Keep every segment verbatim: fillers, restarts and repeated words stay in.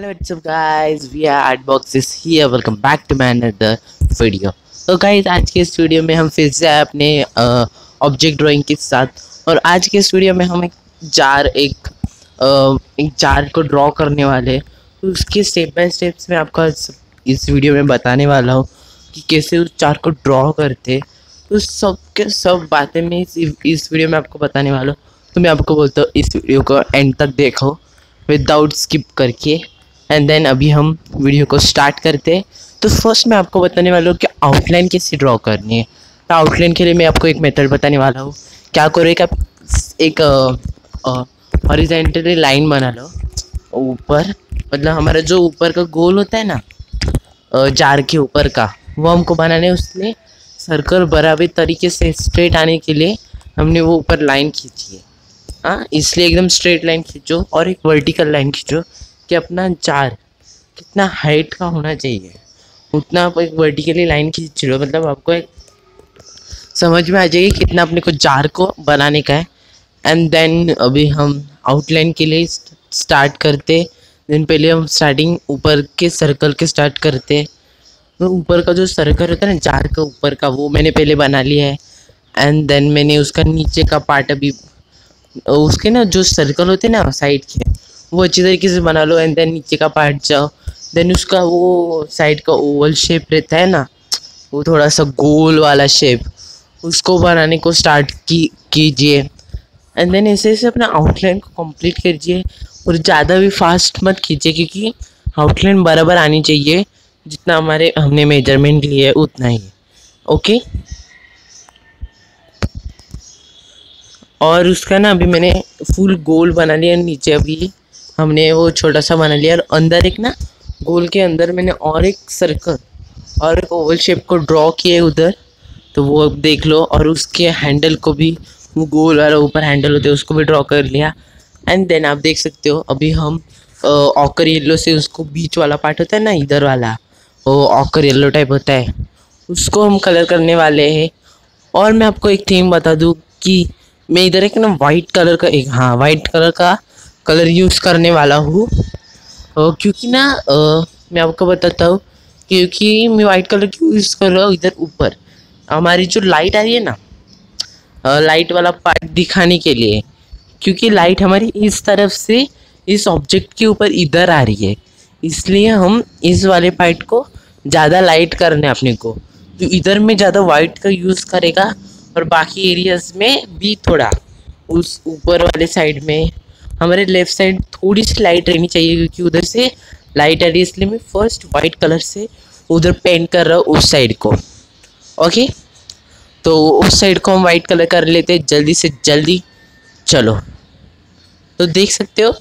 Hello, what's up guys? We are Artboxes here. Welcome back to my another video. तो guys, आज के इस video में हम फिर से आए अपने ऑब्जेक्ट ड्राइंग के साथ। और आज के इस वीडियो में हम एक जार एक uh, एक जार को ड्रॉ करने वाले हैं। तो उसके स्टेप बाय स्टेप्स में आपको इस वीडियो में बताने वाला हूँ कि कैसे उस जार को ड्रॉ करते। तो सब के सब बातें मैं इस इस वीडियो में आपको बताने वाला हूँ। तो मैं आपको बोलता हूँ इस वीडियो को एंड तक देखो विदाउट स्किप करके। एंड देन अभी हम वीडियो को स्टार्ट करते हैं। तो फर्स्ट मैं आपको बताने वाला हूँ कि आउटलाइन कैसे ड्रॉ करनी है। तो आउटलाइन के लिए मैं आपको एक मेथड बताने वाला हूँ। क्या करो, एक आप एक हॉरिजॉन्टली लाइन बना लो ऊपर, मतलब हमारा जो ऊपर का गोल होता है ना जार के ऊपर का, वो हमको बनाने है। उसमें सर्कल बराबर तरीके से स्ट्रेट आने के लिए हमने वो ऊपर लाइन खींची है। हाँ, इसलिए एकदम स्ट्रेट लाइन खींचो और एक वर्टिकल लाइन खींचो कि अपना जार कितना हाइट का होना चाहिए उतना आप एक वर्टिकली लाइन खींच लो। मतलब आपको एक समझ में आ जाएगी कितना अपने को जार को बनाने का है। एंड देन अभी हम आउटलाइन के लिए स्टार्ट करते। देन पहले हम स्टार्टिंग ऊपर के सर्कल के स्टार्ट करते। तो ऊपर का जो सर्कल होता है ना जार का ऊपर का, वो मैंने पहले बना लिया है। एंड देन मैंने उसका नीचे का पार्ट अभी उसके ना जो सर्कल होते हैं ना साइड के, वो अच्छी तरीके से बना लो। एंड देन नीचे का पार्ट जाओ। देन उसका वो साइड का ओवल शेप रहता है ना, वो थोड़ा सा गोल वाला शेप, उसको बनाने को स्टार्ट की कीजिए। एंड देन ऐसे ऐसे अपना आउटलाइन को कंप्लीट कीजिए। और ज़्यादा भी फास्ट मत कीजिए क्योंकि आउटलाइन बराबर आनी चाहिए, जितना हमारे हमने मेजरमेंट लिया है उतना ही। ओके, और उसका ना अभी मैंने फुल गोल बना लिया। नीचे अभी हमने वो छोटा सा बना लिया और अंदर एक ना गोल के अंदर मैंने और एक सर्कल और एक ओवल शेप को ड्रॉ किया है उधर, तो वो अब देख लो। और उसके हैंडल को भी, वो गोल वाला ऊपर हैंडल होते हैं उसको भी ड्रॉ कर लिया। एंड देन आप देख सकते हो अभी हम ऑकर येलो से उसको बीच वाला पार्ट होता है ना इधर वाला, वो ऑकर येलो टाइप होता है, उसको हम कलर करने वाले हैं। और मैं आपको एक थीम बता दूँ कि मैं इधर एक ना वाइट कलर का एक हाँ वाइट कलर का कलर यूज़ करने वाला हूँ। क्योंकि ना आ, मैं आपको बताता हूँ क्योंकि मैं वाइट कलर क्यों यूज़ कर रहा हूँ। इधर ऊपर हमारी जो लाइट आ रही है ना, आ, लाइट वाला पार्ट दिखाने के लिए, क्योंकि लाइट हमारी इस तरफ से इस ऑब्जेक्ट के ऊपर इधर आ रही है, इसलिए हम इस वाले पार्ट को ज़्यादा लाइट करने अपने को। तो इधर में ज़्यादा वाइट का यूज़ करेगा और बाकी एरियाज में भी थोड़ा उस ऊपर वाले साइड में हमारे लेफ़्ट साइड थोड़ी सी लाइट रहनी चाहिए, क्योंकि उधर से लाइट आ रही है। इसलिए मैं फर्स्ट वाइट कलर से उधर पेंट कर रहा हूँ उस साइड को। ओके, तो उस साइड को हम वाइट कलर कर लेते हैं जल्दी से जल्दी। चलो, तो देख सकते हो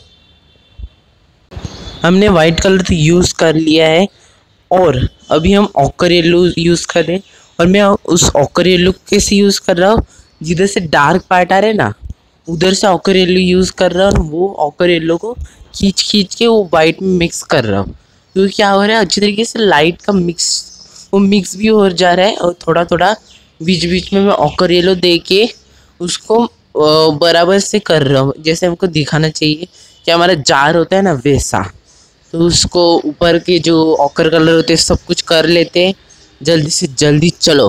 हमने वाइट कलर तो यूज़ कर लिया है और अभी हम ऑकर येलो यूज़ करें। और मैं उस ऑकर येलो कैसे यूज़ कर रहा हूँ, जिधर से डार्क पार्ट आ रहे ना उधर से ऑकर येलो यूज़ कर रहा हूँ। वो ऑकर येलो को खींच खींच के वो वाइट में मिक्स कर रहा हूँ, क्योंकि क्या हो रहा है अच्छी तरीके से लाइट का मिक्स वो मिक्स भी हो जा रहा है। और थोड़ा थोड़ा बीच बीच में मैं ऑकर येलो दे के उसको बराबर से कर रहा हूँ, जैसे हमको दिखाना चाहिए कि हमारा जार होता है ना वैसा। तो उसको ऊपर के जो ऑकर कलर होते हैं सब कुछ कर लेते हैं जल्दी से जल्दी। चलो,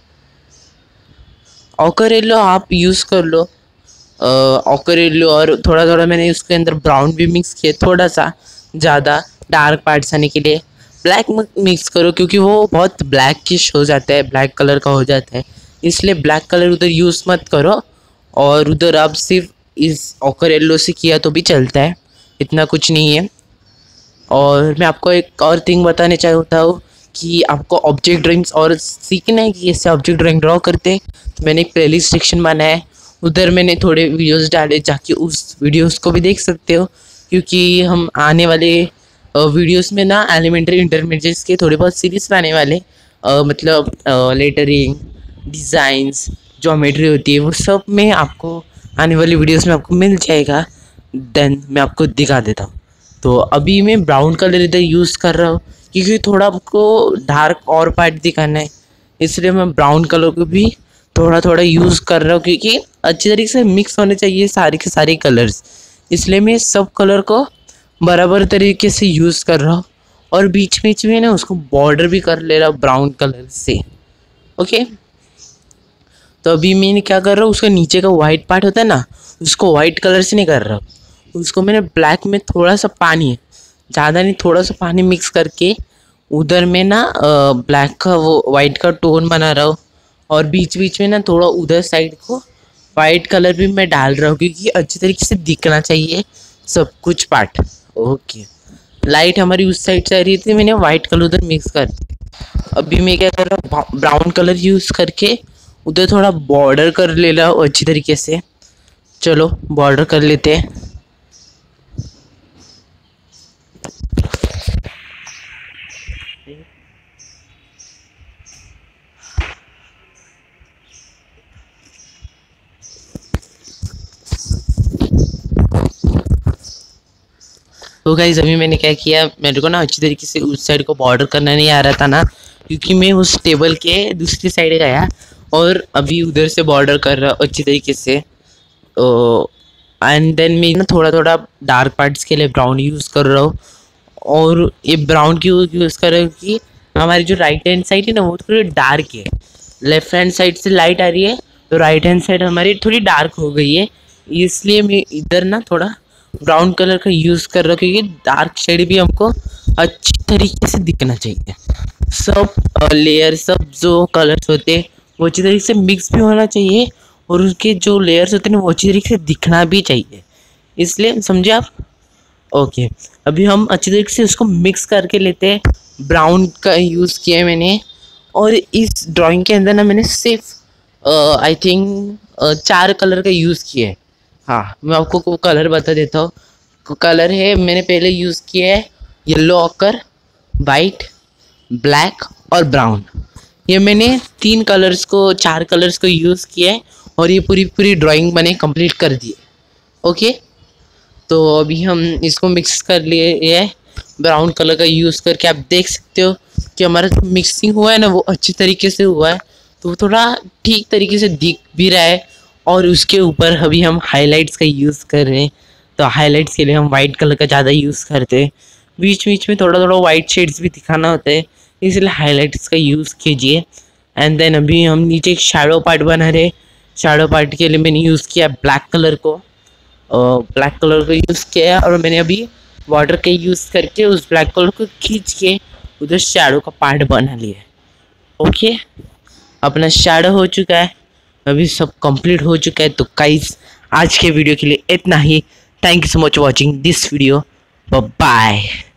ऑकर येलो आप यूज़ कर लो, ऑकर येलो। और थोड़ा थोड़ा मैंने उसके अंदर ब्राउन भी मिक्स किया, थोड़ा सा ज़्यादा डार्क पार्ट्स आने के लिए। ब्लैक मिक्स करो क्योंकि वो बहुत ब्लैकिश हो जाता है, ब्लैक कलर का हो जाता है, इसलिए ब्लैक कलर उधर यूज़ मत करो। और उधर आप सिर्फ इस ऑकर येलो से किया तो भी चलता है, इतना कुछ नहीं है। और मैं आपको एक और थिंग बताने चाहता हूँ कि आपको ऑब्जेक्ट ड्राइंग्स और सीखना है कि कैसे ऑब्जेक्ट ड्राइंग ड्रॉ करते हैं। तो मैंने एक प्लेलिस्ट सेक्शन बनाया है, उधर मैंने थोड़े वीडियोस डाले, जाके उस वीडियोस को भी देख सकते हो। क्योंकि हम आने वाले वीडियोस में ना एलिमेंट्री इंटरमीडिएट्स के थोड़े बहुत सीरीज में आने वाले, आ, मतलब लेटरिंग, डिज़ाइंस, ज्योमेट्री होती है, वो सब में आपको आने वाली वीडियोस में आपको मिल जाएगा। देन मैं आपको दिखा देता हूँ। तो अभी मैं ब्राउन कलर इधर यूज़ कर रहा हूँ क्योंकि थोड़ा आपको डार्क और पार्ट दिखाना है, इसलिए मैं ब्राउन कलर को भी थोड़ा थोड़ा यूज़ कर रहा हूँ, क्योंकि अच्छी तरीके से मिक्स होने चाहिए सारे के सारे कलर्स। इसलिए मैं सब कलर को बराबर तरीके से यूज़ कर रहा हूँ और बीच बीच में ना उसको बॉर्डर भी कर ले रहा हूँ ब्राउन कलर से। ओके, तो अभी मैंने क्या कर रहा हूँ, उसका नीचे का वाइट पार्ट होता है ना, उसको वाइट कलर से नहीं कर रहा हूँ, उसको मैंने ब्लैक में थोड़ा सा पानी है, ज़्यादा नहीं, थोड़ा सा पानी मिक्स करके उधर में ना ब्लैक का वो वाइट का टोन बना रहा हूँ। और बीच बीच में ना थोड़ा उधर साइड को वाइट कलर भी मैं डाल रहा हूँ, क्योंकि अच्छी तरीके से दिखना चाहिए सब कुछ पार्ट। ओके, लाइट हमारी उस साइड से आ रही थी, मैंने वाइट कलर उधर मिक्स कर दिया। अभी मैं क्या कर रहा हूँ, ब्राउन कलर यूज़ करके उधर थोड़ा बॉर्डर कर ले रहा हूँ अच्छी तरीके से। चलो बॉर्डर कर लेते हैं। तो गाइस अभी मैंने क्या किया, मेरे को ना अच्छी तरीके से उस साइड को बॉर्डर करना नहीं आ रहा था ना, क्योंकि मैं उस टेबल के दूसरी साइड गया और अभी उधर से बॉर्डर कर रहा अच्छी तरीके से। एंड देन मैं ना थोड़ा थोड़ा डार्क पार्ट्स के लिए ब्राउन यूज़ कर रहा हूँ। और ये ब्राउन क्यों यूज़ कर रहा हूँ कि हमारी जो राइट हैंड साइड है ना वो थोड़ी डार्क है, लेफ्ट हैंड साइड से लाइट आ रही है, तो राइट हैंड साइड हमारी थोड़ी डार्क हो गई है, इसलिए मैं इधर ना थोड़ा ब्राउन कलर का यूज़ कर रहा हूँ, क्योंकि डार्क शेड भी हमको अच्छी तरीके से दिखना चाहिए। सब लेयर, सब जो कलर्स होते हैं वो अच्छी तरीके से मिक्स भी होना चाहिए, और उसके जो लेयर्स होते हैं ना वो अच्छी तरीके से दिखना भी चाहिए, इसलिए समझे आप। ओके, अभी हम अच्छी तरीके से उसको मिक्स करके लेते हैं। ब्राउन का यूज़ किया है मैंने, और इस ड्राइंग के अंदर ना मैंने सिर्फ आई थिंक चार कलर का यूज़ किया है। हाँ, मैं आपको को कलर बता देता हूँ। कलर है, मैंने पहले यूज़ किया है येलो ऑकर, वाइट, ब्लैक और ब्राउन। ये मैंने तीन कलर्स को, चार कलर्स को यूज़ किया है, और ये पूरी पूरी ड्राइंग मैंने कंप्लीट कर दी है। ओके, तो अभी हम इसको मिक्स कर लिए है ब्राउन कलर का यूज़ करके। आप देख सकते हो कि हमारा जो मिक्सिंग हुआ है ना वो अच्छी तरीके से हुआ है, तो वो थोड़ा ठीक तरीके से दिख भी रहा है। और उसके ऊपर अभी हम हाइलाइट्स का यूज़ कर रहे हैं, तो हाइलाइट्स के लिए हम वाइट कलर का ज़्यादा यूज़ करते हैं। बीच बीच में थोड़ा थोड़ा वाइट शेड्स भी दिखाना होता है, इसलिए हाइलाइट्स का यूज़ कीजिए। एंड देन अभी हम नीचे एक शैडो पार्ट बना रहे। शैडो पार्ट के लिए मैंने यूज़ किया ब्लैक कलर को, ब्लैक कलर को यूज़ किया, और मैंने अभी वाटर के यूज़ करके उस ब्लैक कलर को खींच के उधर शैडो का पार्ट बना लिया। ओके, अपना शैडो हो चुका है, अभी सब कंप्लीट हो चुका है। तो गाइस आज के वीडियो के लिए इतना ही। Thank you so much watching this video, bye.